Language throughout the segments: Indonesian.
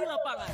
lapangan.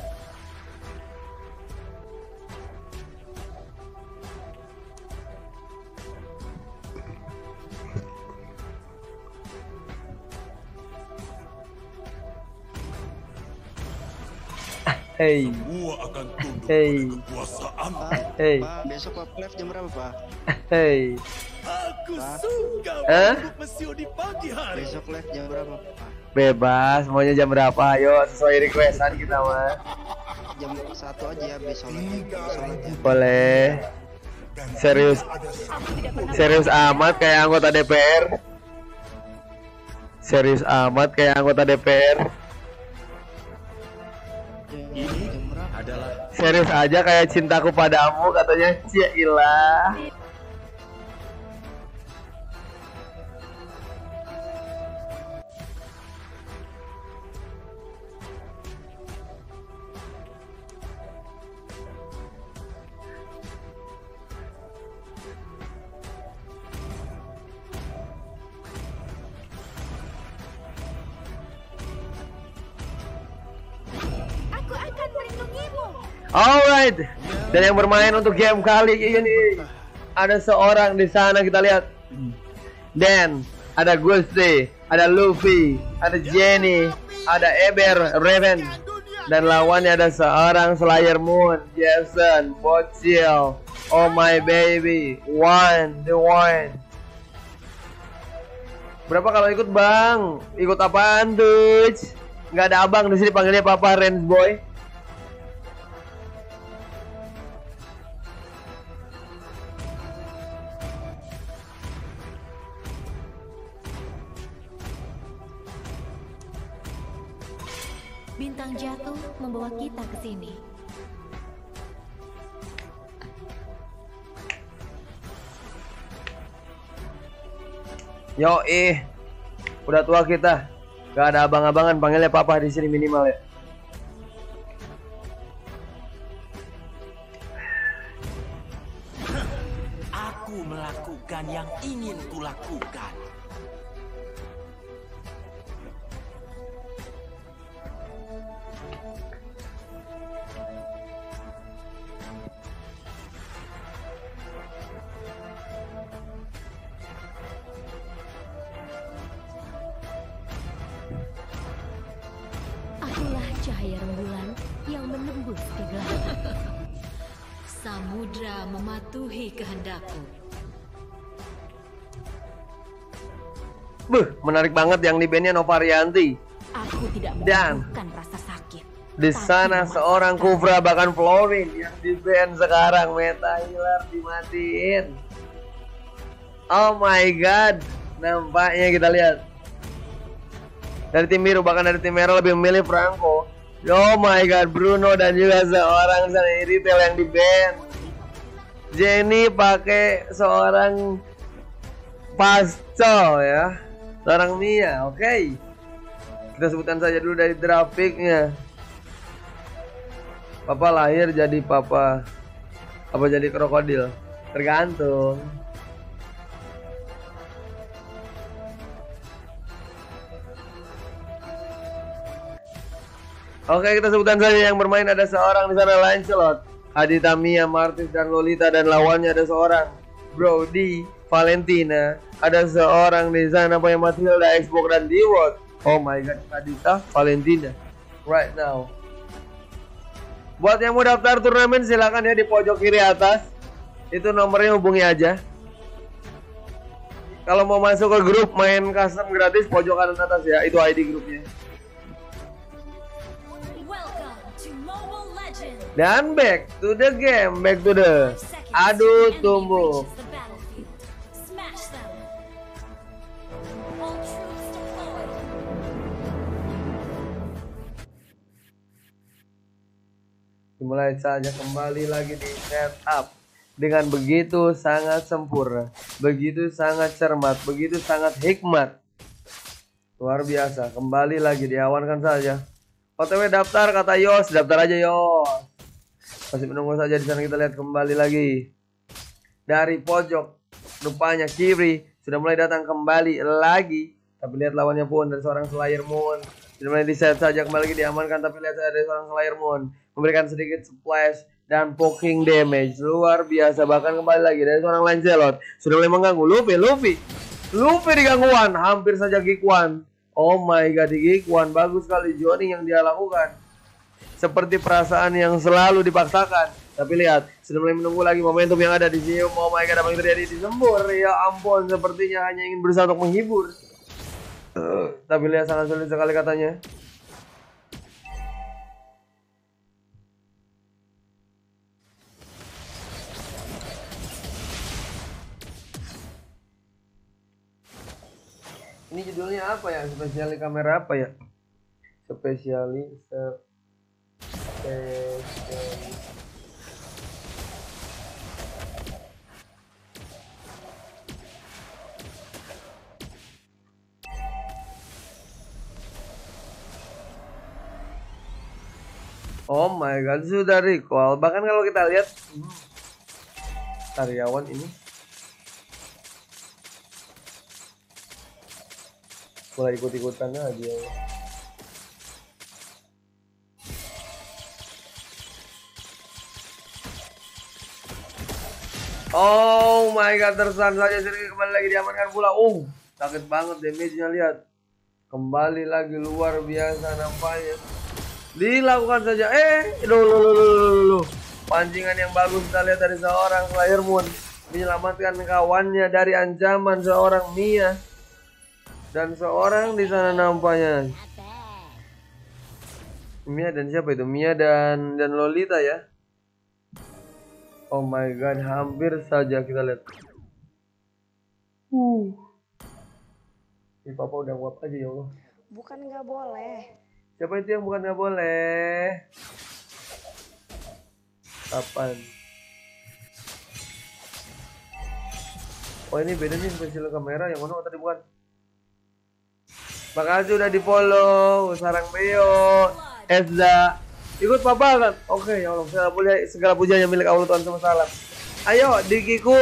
Hey, Semua akan tunduk hey, pada kekuasaan. hey, Pak, besok live jam berapa, Pak? hey. Aku Pak. suka Hah? duduk mesio di pagi hari. Besok live jam berapa, Pak? Bebas, maunya jam berapa? Ayo, sesuai requestan kita mah. Jam 1 aja habis sholat ya. Boleh. Serius, serius amat kayak anggota DPR. Serius amat kayak anggota DPR. Jam berapa? Adalah Serius aja kayak cintaku padamu katanya. Ciailah. Aku akan melindungimu. Alright. Dan yang bermain untuk game kali ini ada seorang di sana, kita lihat. Dan ada Gusti, ada Luffy, ada Jenny, ada Eber, Raven, dan lawannya ada seorang Slayer Moon, Jason, Bocil, oh my baby, the one. Berapa kalau ikut bang? Ikut apaan tuh? Nggak ada abang di sini, panggilnya Papa Range Boy. Bintang jatuh membawa kita ke sini. Yo udah tua kita, gak ada abang-abangan, panggilnya papa di sini minimal ya. aku melakukan yang ingin kulakukan. Akulah cahaya rembulan yang menembus kegelapan. Samudra mematuhi kehendakku. Menarik banget yang di bandnya Novarianti. Aku tidak Dan membutuhkan rasa sakit. di sana seorang Kufra bahkan Florin yang di band sekarang, Meta Healer dimatiin. Oh my god, nampaknya kita lihat dari tim biru, bahkan dari tim merah lebih memilih Franco. Oh my god, Bruno dan juga seorang retail yang di band. Jenny pakai seorang Pascal ya, seorang Mia. Oke. Kita sebutkan saja dulu dari grafiknya. Papa lahir jadi papa apa jadi krokodil? Tergantung. Oke, kita sebutkan saja yang bermain ada seorang di sana Lancelot, Adita, Mia, Martis, dan Lolita, dan lawannya ada seorang Brody, Valentina, ada seorang di sana punya Matilda, Xbox, dan D-Word. Oh my god, Adita, Valentina, right now. Buat yang mau daftar turnamen silakan ya di pojok kiri atas. Itu nomornya, hubungi aja. Kalau mau masuk ke grup main custom gratis pojok kanan atas ya, itu ID grupnya. Dan back to the game, back to the aduh tumbuh. Dimulai saja kembali lagi di setup dengan begitu sangat sempurna, begitu sangat cermat, begitu sangat hikmat. Luar biasa, kembali lagi diawankan saja. OTW daftar kata Yos, daftar aja Yos. Masih menunggu saja di sana, kita lihat kembali lagi. Dari pojok rupanya kiri sudah mulai datang kembali lagi. Tapi lihat lawannya pun dari seorang Slayer Moon. Sudah mulai di set saja, kembali lagi diamankan, tapi lihat ada seorang Slayer Moon memberikan sedikit splash dan poking damage luar biasa. Bahkan kembali lagi dari seorang Lancelot sudah mulai mengganggu Luffy digangguan, hampir saja Geek1. Oh my god, di Geek1 bagus sekali joining yang dia lakukan, seperti perasaan yang selalu dipaksakan. Tapi lihat, sudah mulai menunggu lagi momentum yang ada di sini. Oh my god, apa yang terjadi di Sembur? Ya ampun, sepertinya hanya ingin berusaha untuk menghibur. Tapi lihat, sangat sulit sekali katanya. Ini judulnya apa ya? Spesiali kamera apa ya? Spesiali. Oh my god, sudah recall. Bahkan kalau kita lihat karyawan ini mulai ikut-ikutan aja. Oh my god, tersan saja sering kembali lagi diamankan pula. Sakit banget damage-nya, lihat. Kembali lagi luar biasa nampaknya. Dilakukan saja. Loh. Pancingan yang bagus kita lihat dari seorang Slayer Moon menyelamatkan kawannya dari ancaman seorang Mia. Dan seorang di sana nampaknya. Mia dan siapa itu? Mia dan Lolita ya. Oh my god, hampir saja kita lihat. Ini papa udah nguap aja ya Allah. Bukan nggak boleh. Siapa itu yang bukan nggak boleh? Kapan? Oh ini beda nih spesial kamera, yang mana tadi bukan? Makasih udah di follow, Sarang Beo, Ezra. Ikut papa kan? Oke ya Allah, segala puja yang milik Allah Tuhan semesta alam. Ayo Dikiku.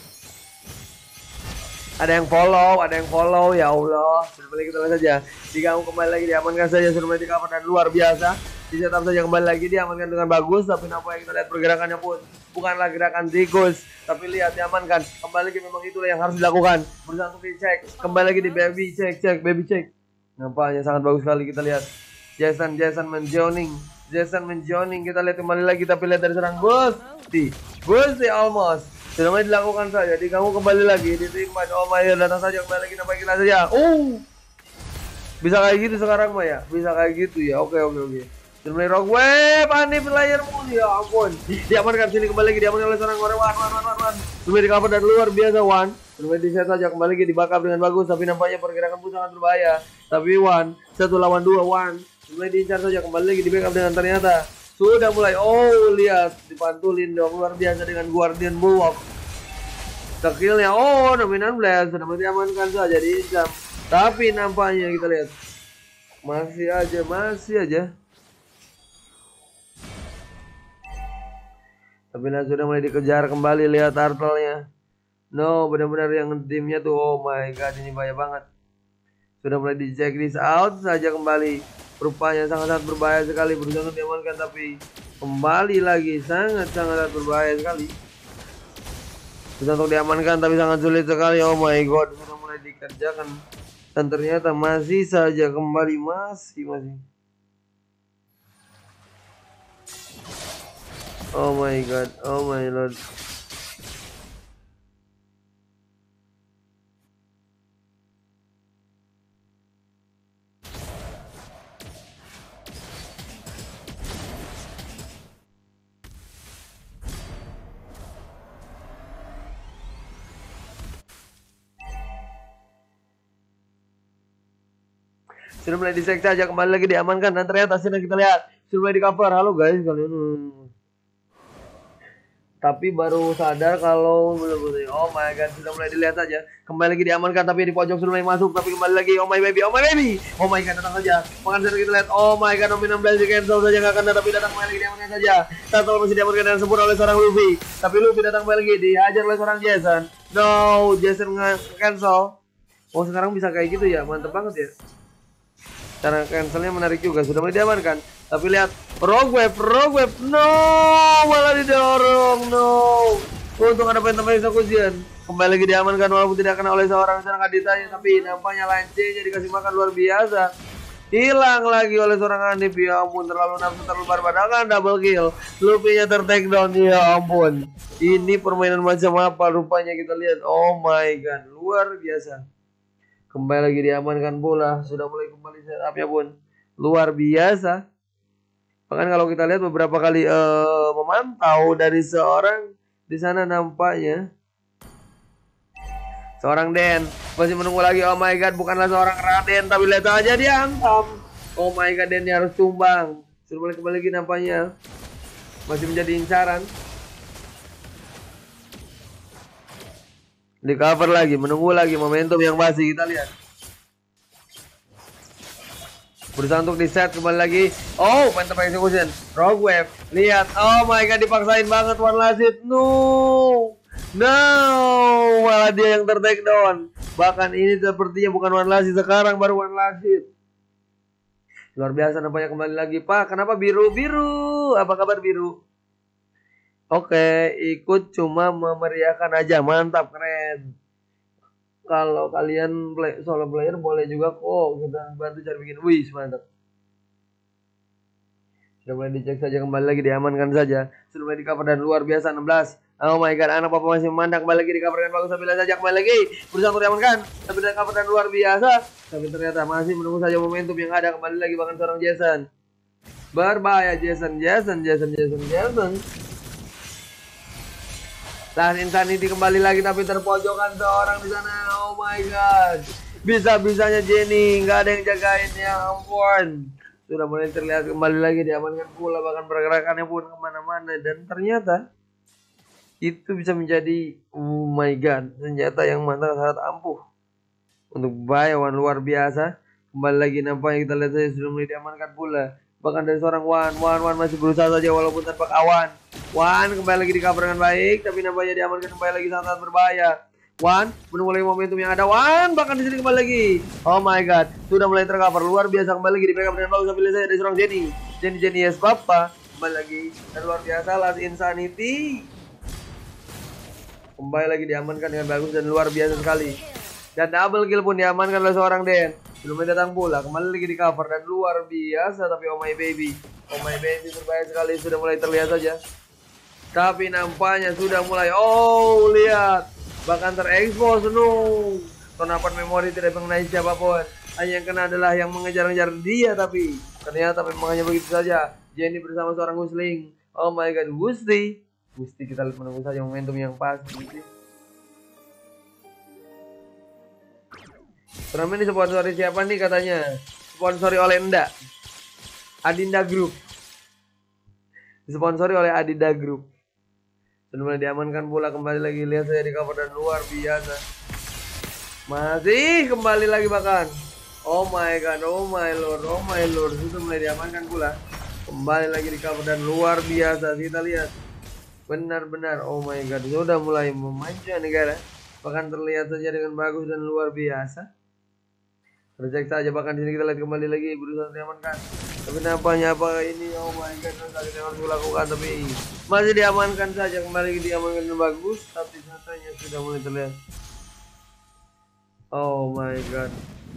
Ada yang follow ya Allah. Sudah mulai kita lihat saja. Diganggu kembali lagi, diamankan saja, sudah mulai di cover dan luar biasa. Di setup saja kembali lagi, diamankan dengan bagus. Tapi nampak yang kita lihat pergerakannya pun bukanlah gerakan tikus, tapi lihat diamankan. Kembali lagi, memang itulah yang harus dilakukan. Berusaha untuk dicek. Kembali lagi di baby check. Nampaknya sangat bagus sekali kita lihat. Jason menjoining. Kita lihat kembali lagi, tapi lihat dari serang Gusti almost. Sudah mulai dilakukan saja, diganggu kembali lagi, ditimpa. Oh my god, datang saja kembali lagi, nampak kita saja. Bisa kayak gitu sekarang mah ya? Bisa kayak gitu ya. Oke. Sudah mulai rock wave, Anip Slayer Moon, ya ampun. Diamankan sini kembali lagi, diamankan oleh seorang orang Wan. Sudah di cover dan luar biasa Wan. Sudah di set saja kembali lagi, di backup dengan bagus, tapi nampaknya pergerakan pun sangat berbahaya. Tapi Wan, 1 lawan 2 Wan. Sudah diincar saja kembali lagi, di backup dengan ternyata sudah mulai. Lihat, dipantulin dong luar biasa dengan Guardian Bulwark. Skillnya dominan blast, sudah diamankan saja diincar. Tapi nampaknya kita lihat masih aja. Tapi sudah mulai dikejar kembali, lihat turtle-nya. No, benar-benar yang timnya tuh, oh my god, ini bahaya banget. Sudah mulai di check this out saja kembali. Rupanya sangat berbahaya sekali, berusaha untuk diamankan, tapi kembali lagi sangat berbahaya sekali. Berusaha untuk diamankan, tapi sangat sulit sekali. Oh my god, sudah mulai dikerjakan dan ternyata masih saja kembali masih. Oh my god, oh my lord. Sudah mulai disek saja, kembali lagi diamankan, dan ternyata sudah kita lihat sudah mulai di cover. Halo guys, kalian. Tapi baru sadar kalau betul-betul. Oh my god, sudah mulai dilihat saja. Kembali lagi diamankan, tapi di pojok sudah mulai masuk, tapi kembali lagi. Oh my baby. Oh my god, datang saja. Makan sudah kita lihat. Oh my god, dominan blast di cancel saja, nggak kena, tapi datang kembali lagi diamankan saja. Turtle masih diamankan dengan sempurna oleh seorang Luffy. Tapi Luffy datang kembali lagi, dihajar oleh seorang Jason. No, Jason nggak cancel. Oh sekarang bisa kayak gitu ya, mantep banget ya. Cara cancelnya menarik juga, sudah mulai diamankan. Tapi lihat Rogue Wave, no, malah didorong, no. Untung ada Phantom Execution. Kembali lagi diamankan walaupun tidak kena oleh seorang Aditanya, tapi nampaknya lancenya dikasih makan luar biasa. Hilang lagi oleh seorang Hanif, ya ampun, terlalu nafsu, terlalu barbar. Double kill, Luffy-nya ter-take down, ya ampun. Ini permainan macam apa rupanya kita lihat. Oh my god, luar biasa. Kembali lagi diamankan bola, sudah mulai kembali setupnya pun luar biasa. Bahkan kalau kita lihat beberapa kali memantau dari seorang di sana nampaknya seorang Den masih menunggu lagi. Oh my god, bukanlah seorang Raden, tapi lihat aja dia hantam. Oh my god, Dennya harus tumbang. Sudah mulai kembali lagi nampaknya masih menjadi incaran. Di cover lagi, menunggu lagi momentum yang masih kita lihat. Berusaha untuk di set kembali lagi. Oh, Phantom Execution, Rogue Wave. Lihat, oh my god, dipaksain banget One Last Hit. No, malah dia yang ter-take down. Bahkan ini sepertinya bukan One Last Hit, sekarang baru One Last Hit. Luar biasa nampaknya kembali lagi. Pak, kenapa biru? Apa kabar biru? Oke, ikut cuma memeriahkan aja. Mantap, keren. Kalau kalian solo player boleh juga kok, kita bantu cari bikin. Wih, mantap. Sudah mulai dicek saja, kembali lagi diamankan saja. Sudah mulai di cover dan luar biasa 16. Oh my god, anak papa masih memandang, kembali lagi di cover dan bagus, sambil saja kembali lagi berusaha untuk diamankan. Tapi dari cover dan luar biasa. Tapi ternyata masih menunggu saja momentum yang ada, kembali lagi bahkan seorang Jason. Berbahaya Jason. Tahan Insanity kembali lagi, tapi terpojokan seorang di sana. Oh my god, bisa-bisanya Jenny nggak ada yang jagain, ya ampun. Sudah mulai terlihat kembali lagi diamankan pula, bahkan pergerakannya pun kemana-mana. Dan ternyata itu bisa menjadi, oh my god, senjata yang sangat ampuh untuk bayawan luar biasa. Kembali lagi nampaknya kita lihat saja sudah mulai diamankan pula. Bahkan dari seorang Wan masih berusaha saja walaupun tanpa kawan. Wan kembali lagi di cover dengan baik, tapi nampaknya diamankan kembali lagi, sangat berbahaya. Wan menunggu lagi momentum yang ada. Wan bahkan di sini kembali lagi. Oh my god, sudah mulai tercover luar biasa, kembali lagi di backup dengan bagus. Sambil saya dari seorang Jenny yes papa kembali lagi dan luar biasa. Last Insanity kembali lagi diamankan dengan bagus dan luar biasa sekali. Dan double kill pun diamankan oleh seorang Den. Belum datang pula, kembali lagi di cover dan luar biasa. Tapi oh my baby berbahaya sekali, sudah mulai terlihat saja. Tapi nampaknya sudah mulai, oh lihat, bahkan terekspos. No, tonapan memori tidak mengenai siapapun, hanya yang kena adalah yang mengejar-ngejar dia. Tapi ternyata memang hanya begitu saja. Jenny bersama seorang Gusling. Oh my god, Gusti kita menunggu saja momentum yang pas. Turnamen disponsori siapa nih katanya? Sponsori oleh Adinda Group. Disponsori oleh Adinda Group. Sudah mulai diamankan pula, kembali lagi lihat saya di cover dan luar biasa. Masih kembali lagi bahkan. Oh my god, oh my lord. Sudah mulai diamankan pula. Kembali lagi di cover dan luar biasa. Kita lihat. Benar-benar oh my god, sudah mulai memanja negara. Bahkan terlihat saja dengan bagus dan luar biasa. Tercek saja, bahkan di sini kita lihat kembali lagi berusaha diamankan. Tapi nampaknya apa ini? Oh my god, tadi yang harus dilakukan, tapi masih diamankan saja, kembali lagi diamankan dengan bagus. Tapi nyatanya sudah mulai terlihat. Oh my god.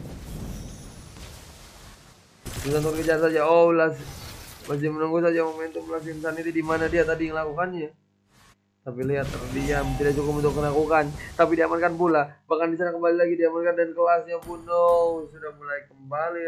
Berusaha untuk kejar saja. Oh masih menunggu saja momentum Last Insanity di mana dia tadi melakukannya. Tapi lihat terdiam, tidak cukup untuk melakukan. Tapi diamankan pula. Bahkan di sana kembali lagi diamankan dan kelasnya pun sudah mulai kembali.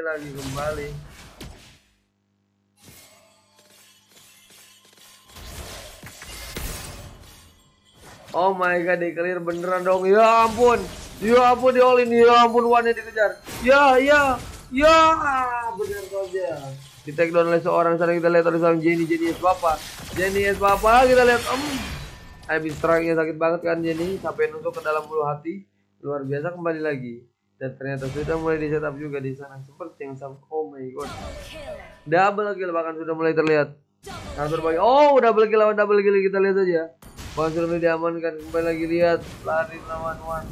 Oh my god, declare beneran dong. Ya ampun di all in. Ya ampun, Wan dikejar. Ya benar saja. Di take down oleh seorang, sana kita lihat oleh seorang Jenny yes papa. Kita lihat habis strike-nya sakit banget kan Jenny, sampai nusuk ke dalam bulu hati. Luar biasa kembali lagi. Dan ternyata sudah mulai di setup juga di sana seperti yang sama. Oh my god. Double kill bahkan sudah mulai terlihat. Sangat berbahaya. Oh, double kill kita lihat saja. Bahkan sudah mulai diamankan, kembali lagi lihat lari lawan Wan.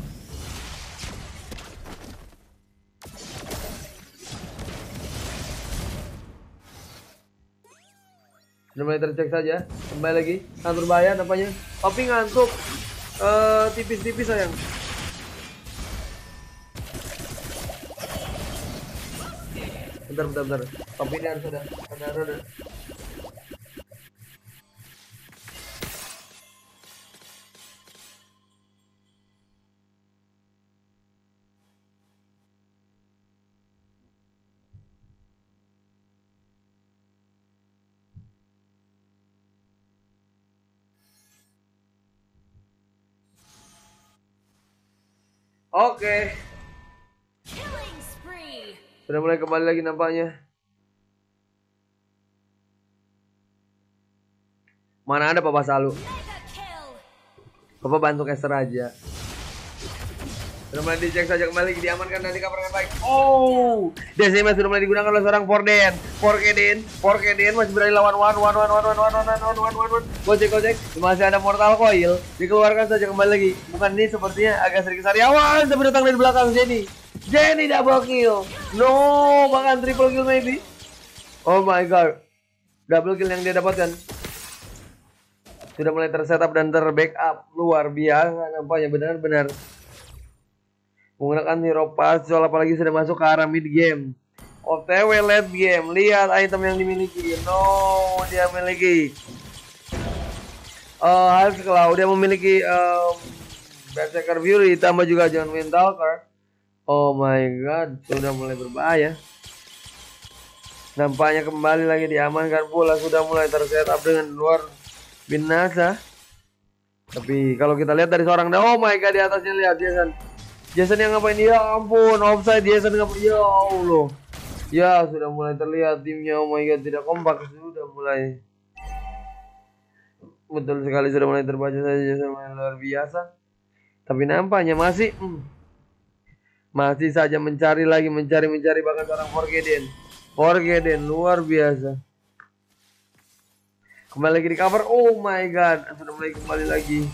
Sudah mulai tercek saja. Kembali lagi. Sangat berbahaya nampaknya. Tapi ngantuk. Tipis-tipis sayang. Bentar. Tapi ini harus ada. Oke. Sudah mulai kembali lagi nampaknya. Mana ada Papa Salu? Papa bantu caster aja. Sudah mulai dicek saja kembali, diamankan dan dikabar dengan baik. Oh, DCM sudah mulai digunakan oleh seorang Porden. Porkeden masih berani lawan one. Gojek. Masih ada Mortal Coil. Dikeluarkan saja kembali lagi. Bukan ini sepertinya agak sedikit sariawan. Tapi datang dari belakang Jenny double kill. No, bahkan triple kill maybe. Oh my god. Double kill yang dia dapatkan. Sudah mulai tersetup dan terbackup. Luar biasa nampaknya, benar-benar menggunakan hero patrol, apalagi sudah masuk ke arah mid game. OTW late game. Lihat item yang dimiliki. No, dia memiliki Hals Cloud. Dia memiliki Berserker Fury, tambah juga John Windtalker. Oh my god, sudah mulai berbahaya. Nampaknya kembali lagi diamankan pula. Sudah mulai tersetup dengan luar binasa. Tapi kalau kita lihat dari seorang, oh my god, di atasnya lihat Jason yang ngapain? Ya ampun, offside. Jason ngapain? Ya Allah. Ya, sudah mulai terlihat timnya. Oh my god, tidak kompak. Sudah mulai. Betul sekali, sudah mulai terbaca saja. Jason luar biasa. Tapi nampaknya masih saja mencari bahkan seorang Forgeden luar biasa. Kembali lagi di cover. Oh my god, sudah mulai kembali lagi.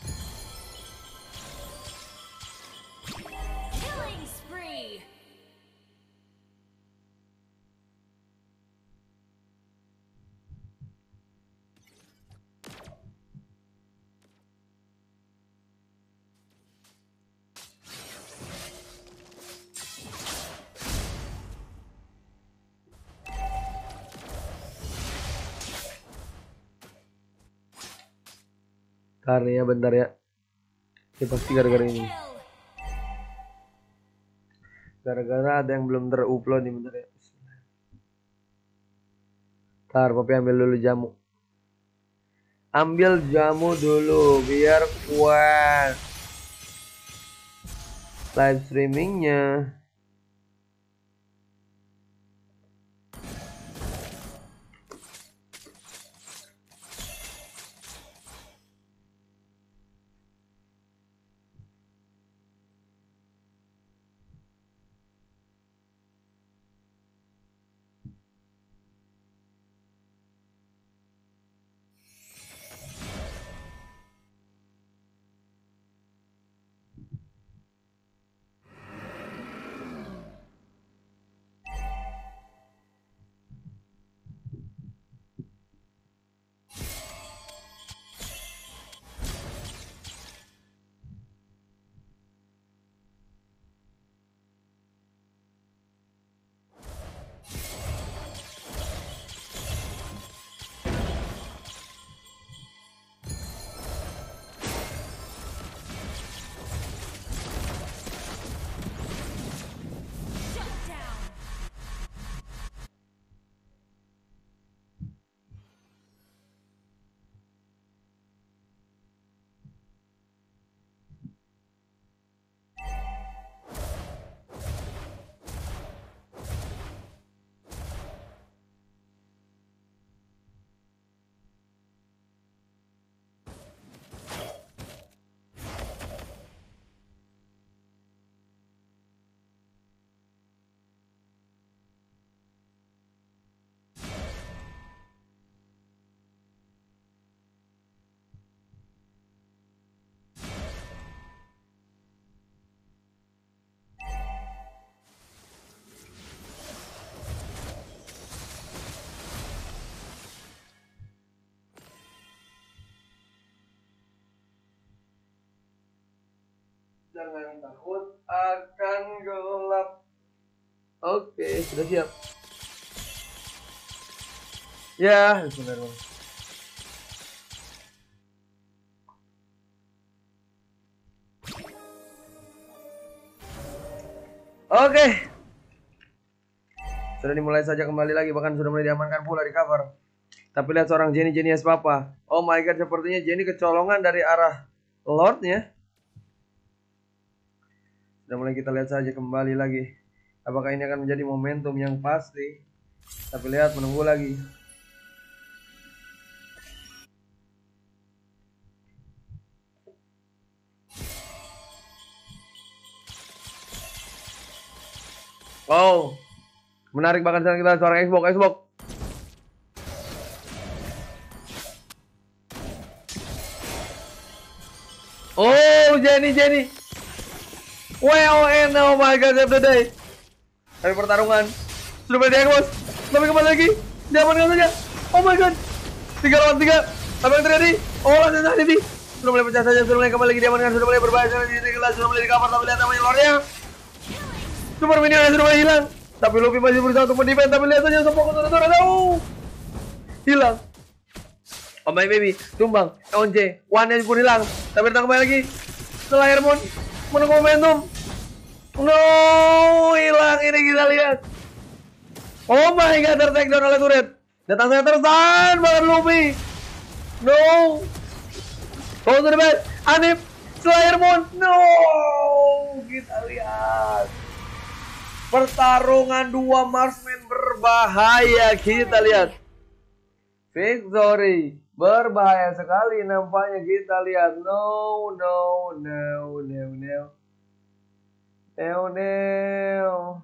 Karena bentar ya. Ya pasti gara-gara ini. Gara-gara ada yang belum terupload nih, bentar ya. Ntar Papi ambil dulu jamu. Ambil jamu dulu biar kuat live streamingnya. Takut akan gelap. Oke, sudah siap. Ya, benar. Oke. Sudah dimulai saja kembali lagi, bahkan sudah mulai diamankan pula di cover. Tapi lihat seorang Jenny Genius Papa. Oh my god, sepertinya Jenny kecolongan dari arah Lordnya. Sudah mulai kita lihat saja kembali lagi. Apakah ini akan menjadi momentum yang pasti? Tapi lihat, menunggu lagi. Oh, menarik bahkan sekarang kita seorang Xbox. Oh, Jenny. WON, oh my god, save the day. Tapi pertarungan sudah mulai di-Xbox. Tapi kembali lagi, diamankan saja. Oh my god, 3 lawan 3. Apa yang terjadi? Oh, langsung ini sudah mulai pecah saja, sudah mulai kembali lagi diamankan, sudah mulai berbahaya sekali di kelas, sudah mulai di cover. Tapi lihat namanya Lordnya. Super minionnya sudah mulai hilang. Tapi Luffy masih berusaha untuk mendefend. Tapi lihat saja semua kotor-kotor. Hilang. Oh my baby, tumbang. ONJ, one-nya pun hilang. Tapi datang kembali lagi. Setelah Airmon menunggu momentum. No, hilang ini kita lihat. Oh my god, ter-take down oleh turret. Datang saya tertahan banget Luffy. No. Oh to the best. Anip, setelah Airmon. No, kita lihat. Pertarungan dua marksman berbahaya, kita lihat. Victory berbahaya sekali nampaknya, kita lihat. No.